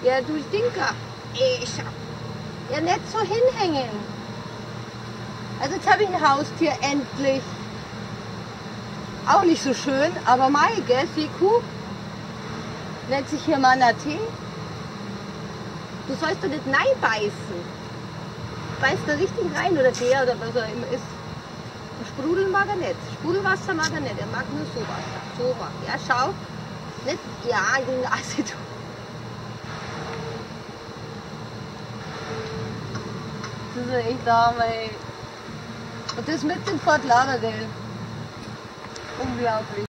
Ja, du Stinker. Ja, nicht so hinhängen. Also jetzt habe ich ein Haustier, endlich. Auch nicht so schön, aber mei, gell, die Kuh nennt sich hier Manatee. Du sollst doch nicht beißen. Beißt da richtig rein, oder der, oder was er immer ist. Sprudeln mag er nicht. Sprudelwasser mag er nicht. Er mag nur sowas. Sowas. Ja, schau. Nicht, ja, in die Nase. Du. Das ist echt arm, ey. Und das mit dem Fort Lauderdale. Unglaublich.